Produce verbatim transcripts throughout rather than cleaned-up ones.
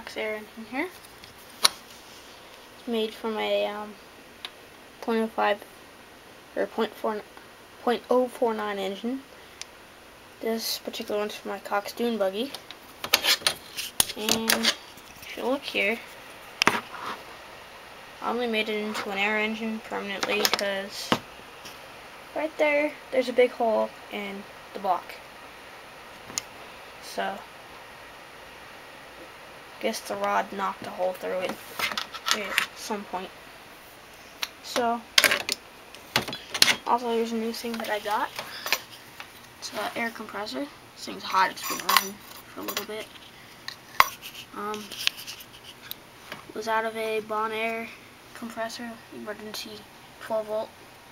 Cox air engine here. It's made from a um, point oh five or point oh four nine engine. This particular one's for my Cox Dune buggy. And if you look here, I only made it into an air engine permanently because right there, there's a big hole in the block. So, I guess the rod knocked a hole through it at some point. So, also here's a new thing that I got. It's an air compressor. This thing's hot, it's been running for a little bit. Um, it was out of a Bon-aire compressor, emergency twelve volt.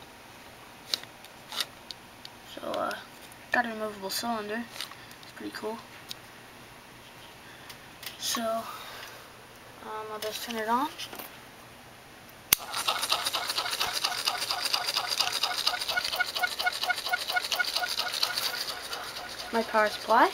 So, uh, got a removable cylinder. It's pretty cool. So, um, I'll just turn it on. My power supply.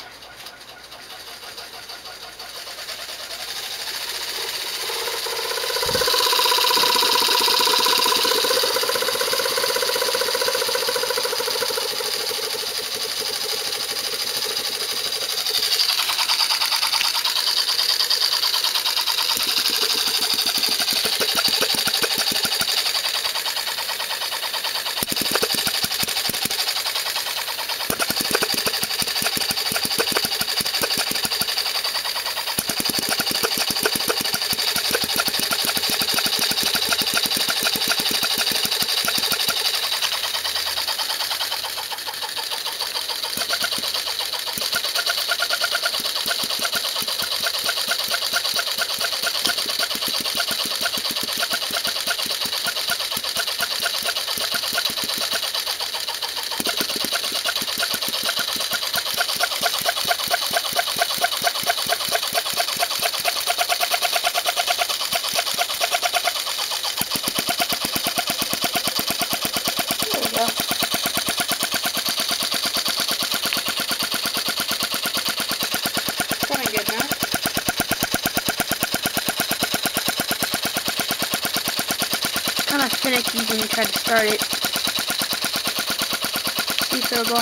Kind of finicky when you try to start it. See if it'll go.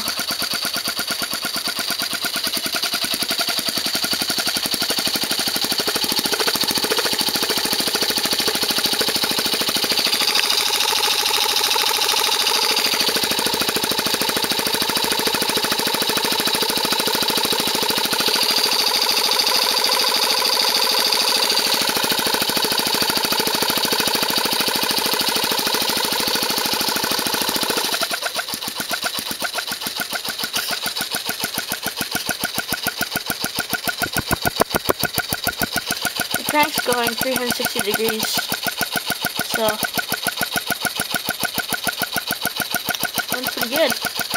The crank's going three hundred sixty degrees, so runs pretty good.